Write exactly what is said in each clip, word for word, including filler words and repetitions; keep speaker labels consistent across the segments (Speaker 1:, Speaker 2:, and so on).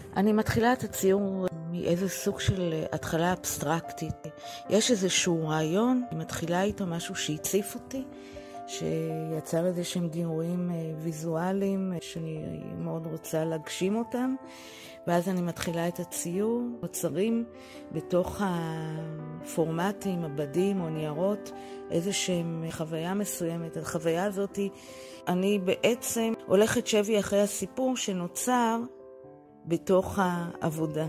Speaker 1: אני מתחילה את הציור מאיזה סוג של התחלה אבסטרקטית. יש איזשהו רעיון, אני מתחילה איתו משהו שהציף אותי, שיצר איזה שהם גירויים ויזואליים שאני מאוד רוצה להגשים אותם, ואז אני מתחילה את הציור, יוצרים בתוך הפורמטים, הבדים או ניירות, איזה שהם חוויה מסוימת. החוויה הזאת, אני בעצם הולכת שבי אחרי הסיפור שנוצר בתוך העבודה.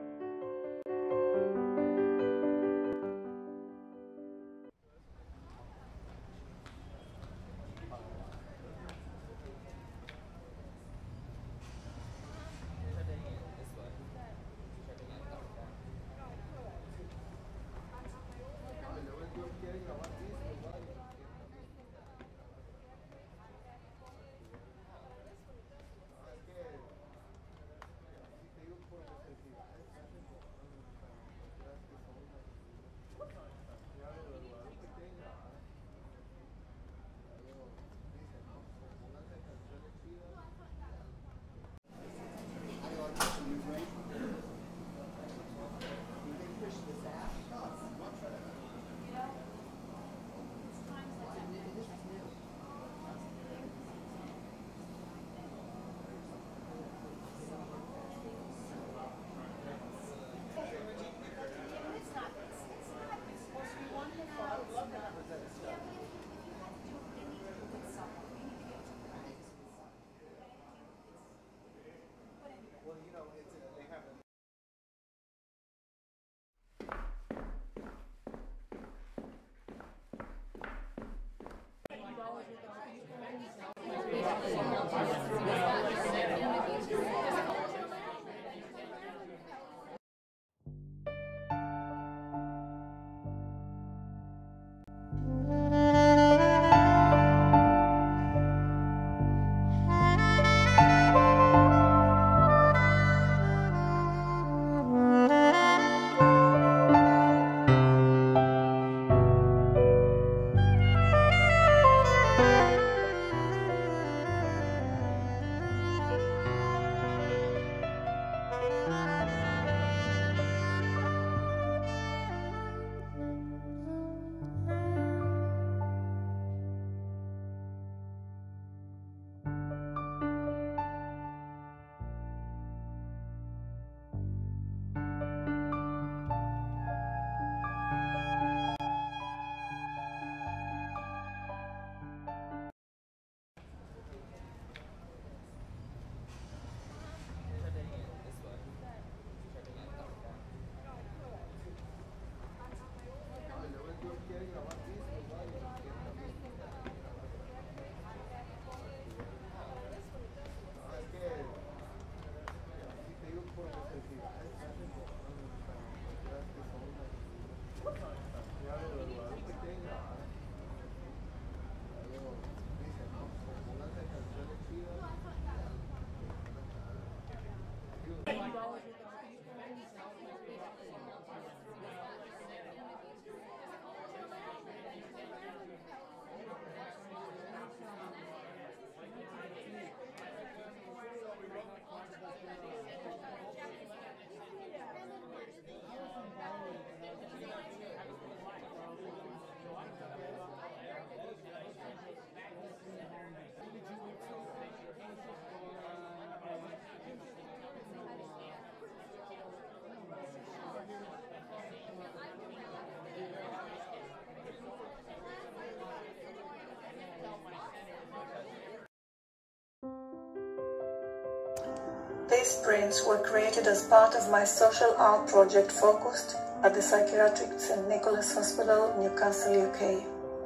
Speaker 2: These prints were created as part of my social art project focused at the Psychiatric Saint Nicholas Hospital, Newcastle, U K.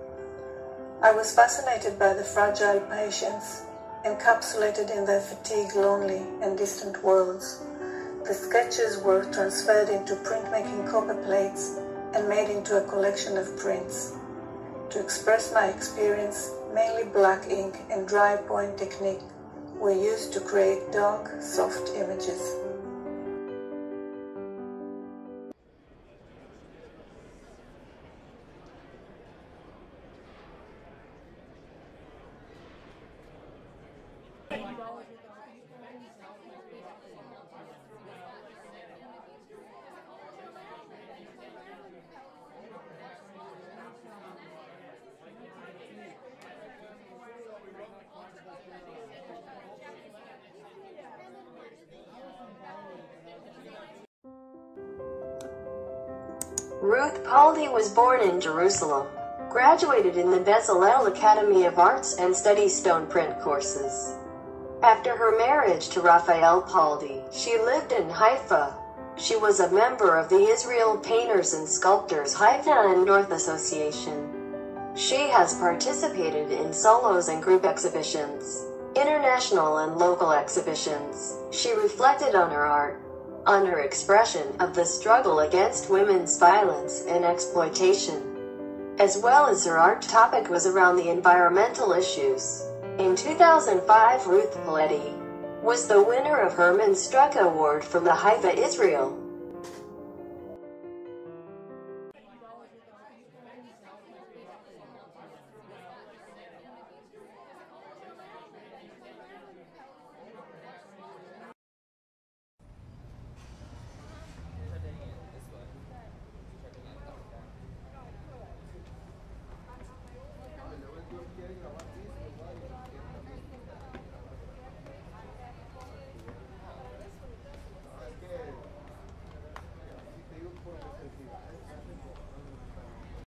Speaker 2: I was fascinated by the fragile patients, encapsulated in their fatigued, lonely, and distant worlds. The sketches were transferred into printmaking copper plates and made into a collection of prints. To express my experience, mainly black ink and dry point technique were used to create dark, soft images.
Speaker 3: Ruth Paldi was born in Jerusalem, graduated in the Bezalel Academy of Arts and studied stone print courses. After her marriage to Raphael Paldi, she lived in Haifa. She was a member of the Israel Painters and Sculptors Haifa and North Association. She has participated in solos and group exhibitions, international and local exhibitions. She reflected on her art, on her expression of the struggle against women's violence and exploitation, as well as her art topic was around the environmental issues. In two thousand five, Ruth Paldi was the winner of Herman Struck Award from the Haifa, Israel.